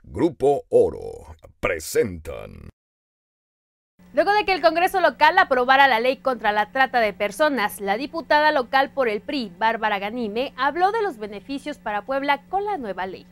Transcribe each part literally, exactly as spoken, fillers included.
Grupo Oro presentan. Luego de que el Congreso local aprobara la ley contra la trata de personas, la diputada local por el P R I, Bárbara Ganime, habló de los beneficios para Puebla con la nueva ley.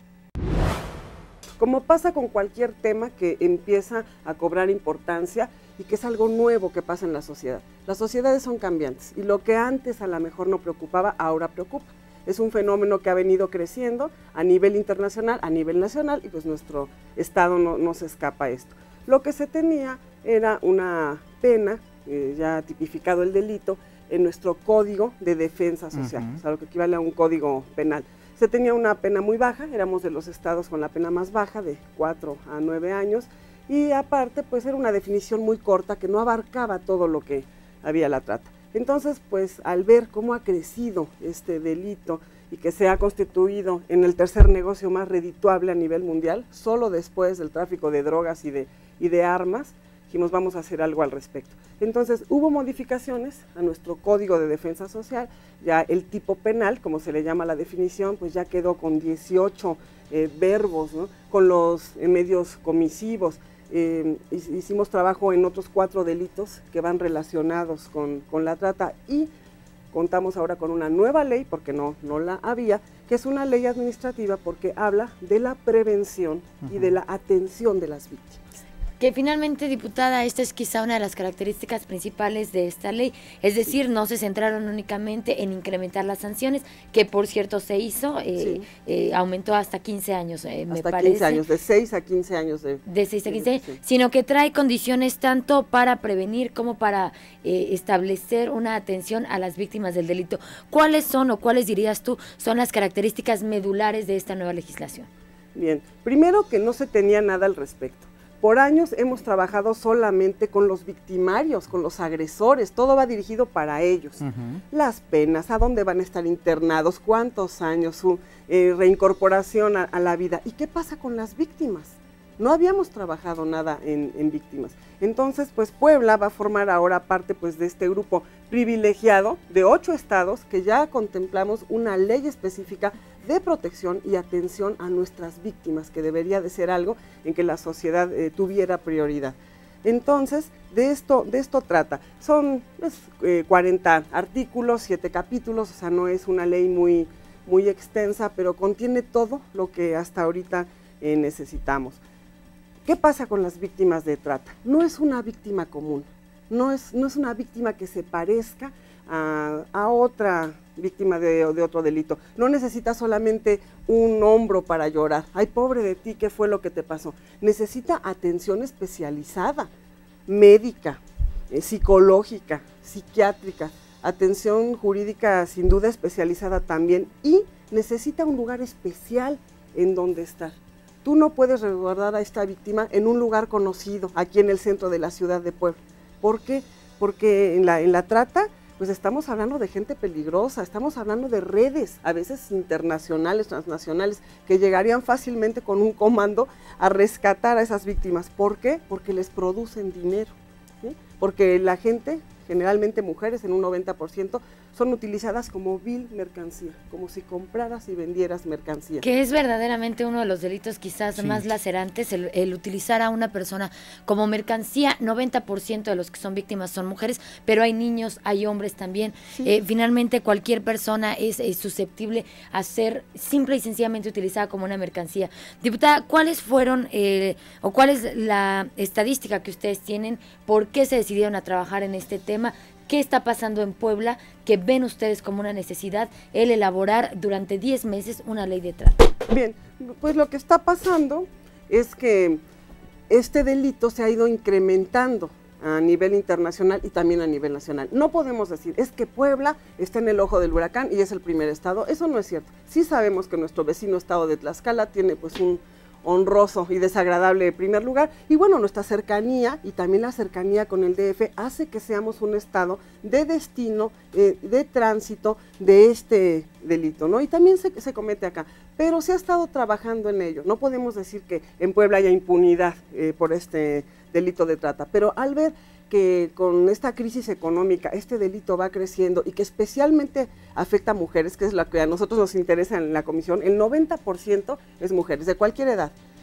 Como pasa con cualquier tema que empieza a cobrar importancia y que es algo nuevo que pasa en la sociedad. Las sociedades son cambiantes y lo que antes a lo mejor no preocupaba, ahora preocupa. Es un fenómeno que ha venido creciendo a nivel internacional, a nivel nacional, y pues nuestro estado no, no se escapa a esto. Lo que se tenía era una pena, eh, ya tipificado el delito, en nuestro Código de Defensa Social, uh-huh. o sea, lo que equivale a un código penal. Se tenía una pena muy baja, éramos de los estados con la pena más baja, de cuatro a nueve años, y aparte pues era una definición muy corta que no abarcaba todo lo que había la trata. Entonces, pues al ver cómo ha crecido este delito y que se ha constituido en el tercer negocio más redituable a nivel mundial, solo después del tráfico de drogas y de, y de armas, dijimos vamos a hacer algo al respecto. Entonces hubo modificaciones a nuestro Código de Defensa Social, ya el tipo penal, como se le llama la definición, pues ya quedó con dieciocho eh, verbos, ¿no? Con los eh, medios comisivos. Eh, hicimos trabajo en otros cuatro delitos que van relacionados con, con la trata y contamos ahora con una nueva ley, porque no, no la había, que es una ley administrativa porque habla de la prevención uh-huh. y de la atención de las víctimas. Que finalmente, diputada, esta es quizá una de las características principales de esta ley, es decir, no se centraron únicamente en incrementar las sanciones, que por cierto se hizo, eh, sí. eh, aumentó hasta quince años, eh, me hasta parece. quince años, de seis a quince años. De, de seis a quince años, sí. Sino que trae condiciones tanto para prevenir como para eh, establecer una atención a las víctimas del delito. ¿Cuáles son o cuáles dirías tú son las características medulares de esta nueva legislación? Bien, primero que no se tenía nada al respecto. Por años hemos trabajado solamente con los victimarios, con los agresores, todo va dirigido para ellos. Uh-huh. Las penas, a dónde van a estar internados, cuántos años, su eh, reincorporación a, a la vida. ¿Y qué pasa con las víctimas? No habíamos trabajado nada en, en víctimas. Entonces, pues Puebla va a formar ahora parte pues, de este grupo privilegiado de ocho estados que ya contemplamos una ley específica de protección y atención a nuestras víctimas, que debería de ser algo en que la sociedad eh, tuviera prioridad. Entonces, de esto, de esto trata. Son pues, eh, cuarenta artículos, siete capítulos, o sea, no es una ley muy, muy extensa, pero contiene todo lo que hasta ahorita eh, necesitamos. ¿Qué pasa con las víctimas de trata? No es una víctima común, no es, no es una víctima que se parezca a, a otra víctima de, de otro delito. No necesita solamente un hombro para llorar. Ay, pobre de ti, ¿qué fue lo que te pasó? Necesita atención especializada, médica, eh, psicológica, psiquiátrica, atención jurídica sin duda especializada también, y necesita un lugar especial en donde estar. Tú no puedes resguardar a esta víctima en un lugar conocido, aquí en el centro de la ciudad de Puebla. ¿Por qué? Porque en la, en la trata, pues estamos hablando de gente peligrosa, estamos hablando de redes, a veces internacionales, transnacionales, que llegarían fácilmente con un comando a rescatar a esas víctimas. ¿Por qué? Porque les producen dinero, ¿sí? Porque la gente, generalmente mujeres en un noventa por ciento, son utilizadas como vil mercancía, como si compraras y vendieras mercancía. Que es verdaderamente uno de los delitos quizás sí. más lacerantes, el, el utilizar a una persona como mercancía. Noventa por ciento de los que son víctimas son mujeres, pero hay niños, hay hombres también. Sí. Eh, finalmente cualquier persona es, es susceptible a ser simple y sencillamente utilizada como una mercancía. Diputada, ¿cuáles fueron eh, o cuál es la estadística que ustedes tienen? ¿Por qué se decidieron a trabajar en este tema? ¿Qué está pasando en Puebla que ven ustedes como una necesidad el elaborar durante diez meses una ley de trata? Bien, pues lo que está pasando es que este delito se ha ido incrementando a nivel internacional y también a nivel nacional. No podemos decir, es que Puebla está en el ojo del huracán y es el primer estado. Eso no es cierto. Sí sabemos que nuestro vecino estado de Tlaxcala tiene pues un honroso y desagradable primer lugar, y bueno, nuestra cercanía y también la cercanía con el D F hace que seamos un estado de destino, eh, de tránsito de este delito, ¿no? Y también se, se comete acá, pero se ha estado trabajando en ello. No podemos decir que en Puebla haya impunidad eh, por este delito de trata, pero al ver que con esta crisis económica este delito va creciendo y que especialmente afecta a mujeres, que es lo que a nosotros nos interesa en la comisión, el noventa por ciento es mujeres de cualquier edad,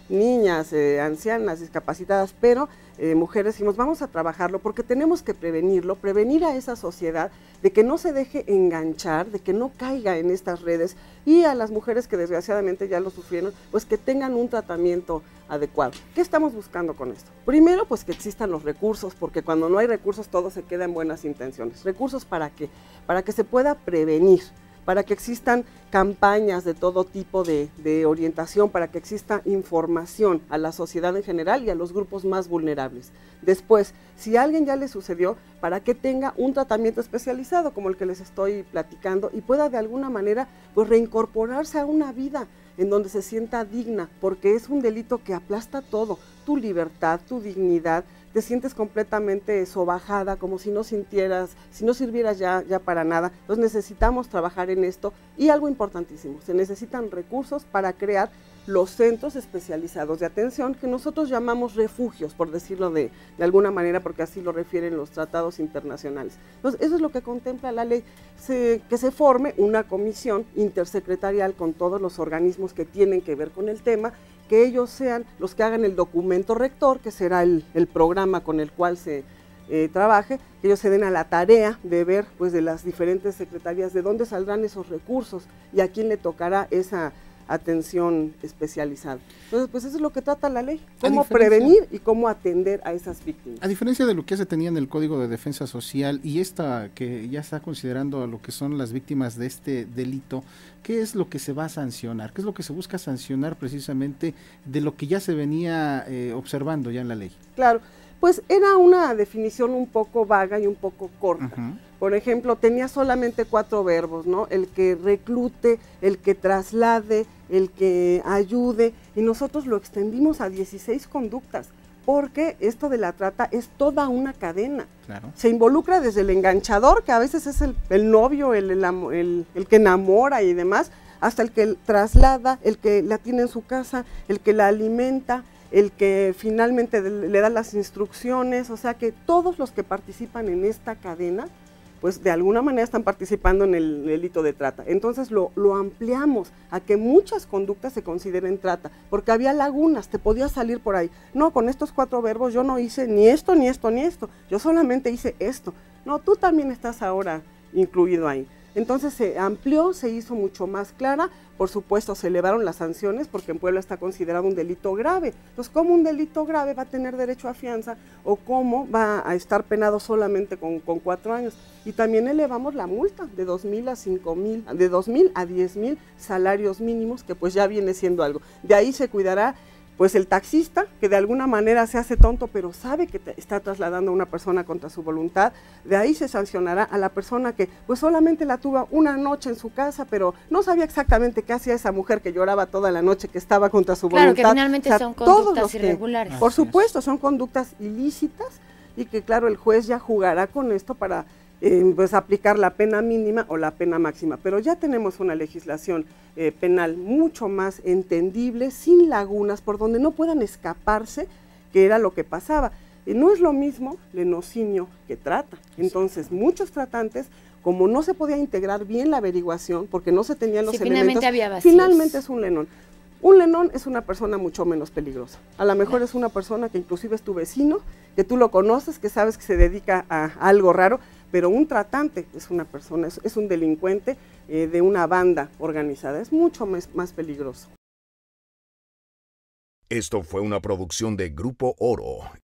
niñas, eh, ancianas, discapacitadas, pero eh, mujeres dijimos, vamos a trabajarlo porque tenemos que prevenirlo, prevenir a esa sociedad de que no se deje enganchar, de que no caiga en estas redes, y a las mujeres que desgraciadamente ya lo sufrieron, pues que tengan un tratamiento adecuado. ¿Qué estamos buscando con esto? Primero, pues que existan los recursos, porque cuando no hay recursos todo se queda en buenas intenciones. ¿Recursos para qué? Para que se pueda prevenir, para que existan campañas de todo tipo de, de orientación, para que exista información a la sociedad en general y a los grupos más vulnerables. Después, si a alguien ya le sucedió, para que tenga un tratamiento especializado como el que les estoy platicando y pueda de alguna manera pues reincorporarse a una vida en donde se sienta digna, porque es un delito que aplasta todo, tu libertad, tu dignidad, te sientes completamente sobajada, como si no sintieras, si no sirvieras ya, ya para nada. Entonces necesitamos trabajar en esto, y algo importantísimo, se necesitan recursos para crear los centros especializados de atención, que nosotros llamamos refugios, por decirlo de, de alguna manera, porque así lo refieren los tratados internacionales. Entonces, eso es lo que contempla la ley, se, que se forme una comisión intersecretarial con todos los organismos que tienen que ver con el tema, que ellos sean los que hagan el documento rector, que será el, el programa con el cual se eh, trabaje, que ellos se den a la tarea de ver pues de las diferentes secretarías de dónde saldrán esos recursos y a quién le tocará esa atención especializada. Entonces, pues eso es lo que trata la ley, cómo prevenir y cómo atender a esas víctimas. A diferencia de lo que ya se tenía en el Código de Defensa Social y esta que ya está considerando a lo que son las víctimas de este delito, ¿qué es lo que se va a sancionar? ¿Qué es lo que se busca sancionar precisamente de lo que ya se venía eh, observando ya en la ley? Claro, pues era una definición un poco vaga y un poco corta. Uh-huh. Por ejemplo, tenía solamente cuatro verbos, ¿no? El que reclute, el que traslade, el que ayude, y nosotros lo extendimos a dieciséis conductas, porque esto de la trata es toda una cadena. Claro. Se involucra desde el enganchador, que a veces es el, el novio, el, el, el, el que enamora y demás, hasta el que traslada, el que la tiene en su casa, el que la alimenta, el que finalmente le da las instrucciones, o sea que todos los que participan en esta cadena, pues de alguna manera están participando en el delito de trata. Entonces lo, lo ampliamos a que muchas conductas se consideren trata, porque había lagunas, te podías salir por ahí. No, con estos cuatro verbos yo no hice ni esto, ni esto, ni esto, yo solamente hice esto. No, tú también estás ahora incluido ahí. Entonces se amplió, se hizo mucho más clara, por supuesto se elevaron las sanciones porque en Puebla está considerado un delito grave. Entonces, ¿cómo un delito grave va a tener derecho a fianza o cómo va a estar penado solamente con, con cuatro años? Y también elevamos la multa de dos mil a cinco mil, de dos mil a diez mil salarios mínimos, que pues ya viene siendo algo. De ahí se cuidará pues el taxista, que de alguna manera se hace tonto, pero sabe que te está trasladando a una persona contra su voluntad. De ahí se sancionará a la persona que pues solamente la tuvo una noche en su casa, pero no sabía exactamente qué hacía esa mujer que lloraba toda la noche, que estaba contra su claro, voluntad. Claro, que finalmente o sea, son conductas irregulares. Que, por supuesto, son conductas ilícitas y que claro, el juez ya jugará con esto para Eh, pues aplicar la pena mínima o la pena máxima, pero ya tenemos una legislación eh, penal mucho más entendible, sin lagunas, por donde no puedan escaparse, que era lo que pasaba. Eh, no es lo mismo lenocinio que trata, entonces muchos tratantes, como no se podía integrar bien la averiguación, porque no se tenían los sí, elementos, finalmente, había vacíos. Finalmente es un lenón. Un lenón es una persona mucho menos peligrosa. A lo mejor es una persona que inclusive es tu vecino, que tú lo conoces, que sabes que se dedica a, a algo raro, pero un tratante es una persona, es, es un delincuente eh, de una banda organizada, es mucho más, más peligroso. Esto fue una producción de Grupo Oro.